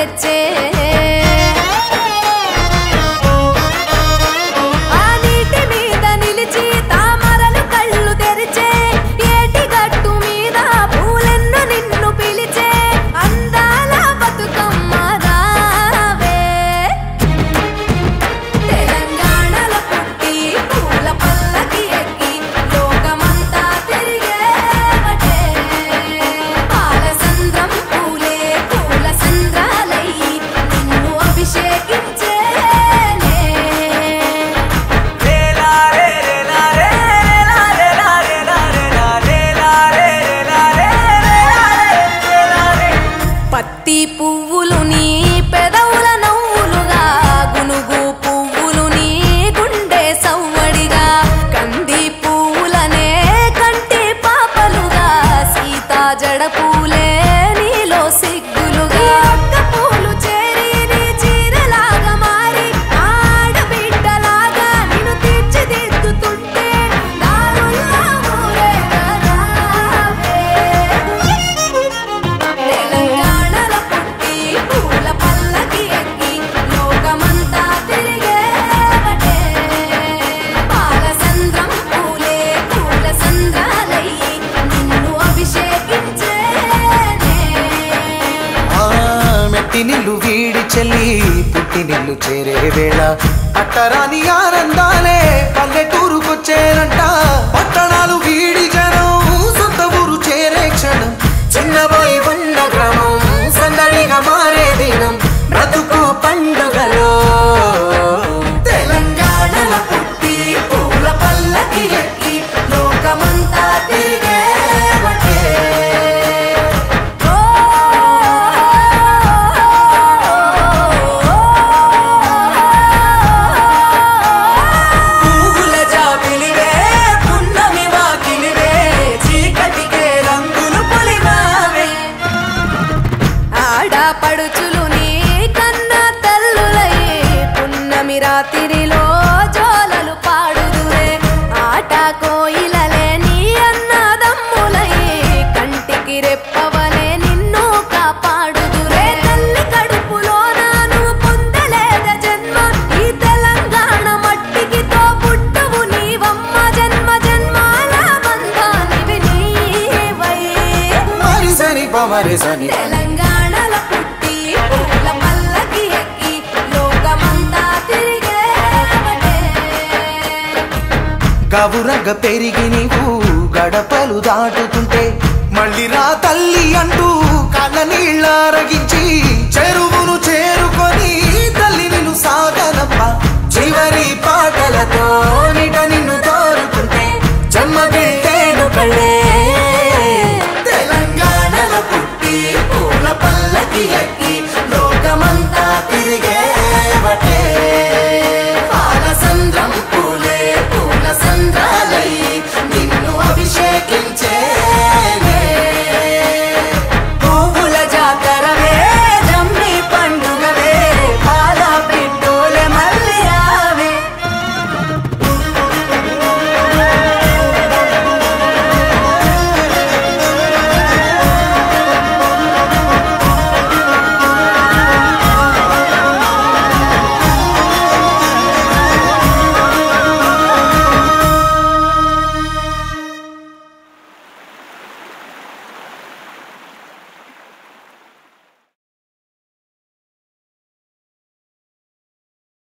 తెచ్చే పువ్వులు నీ పెదవుల నవ్వులుగా గునుగు పువ్వులు నీ గుండె సవ్వడిగా కంది పువ్వులనే కంటి పాపలుగా సీతా జడ పూలే నీలో సిగ్గులుగా ఒక్క పూలు చేరి నీ చీరలాగా మారి ఆడబిడ్డలాగా నిన్ను తీర్చిదిద్దుతుంటే దారుల్లో ఊరేగావే నిల్లు వీడి చెల్లి పుట్టి నిల్లు చేరే వేళ అట్టరాని ఆనందాలే పల్లెటూరుకొచ్చేనంట పట్టణాలు వీడి జనం సొంత ఊరు చేరే క్షణం చిన్నబోయి బండ గ్రామం సందడిగా మారే దినం బ్రతుకు పండుగలో తెలంగాణల పుట్టి పూల పల్లకి ఎక్కి లోకమంతా తిరిగేవటే పడుచులు నీ కన్న తల్లులయ్యే పున్నమి రాత్రిలో జోలలు పాడుదురే ఆట కోయిలలే నీ అన్నదమ్ములయ్యే కంటికి రెప్పవలే నిన్ను కాపాడుదురే తల్లి కడుపులో నాను పొందలేద జన్మ ఈ తెలంగాణ మట్టికి తో పుట్టవు నీవమ్మ జన్మ జన్మాల బంధానివి నీవై మరిసని పమరిసని తెలంగాణల పుట్టి పూల పల్లకి ఎక్కి లోకమంతా తిరిగేవటే గవురగ పెరిగి నీవు గడపలు దాటుతుంటే మళ్ళీ రా తల్లి అంటూ కళ్ళ నీళ్ళ రగించి చెరు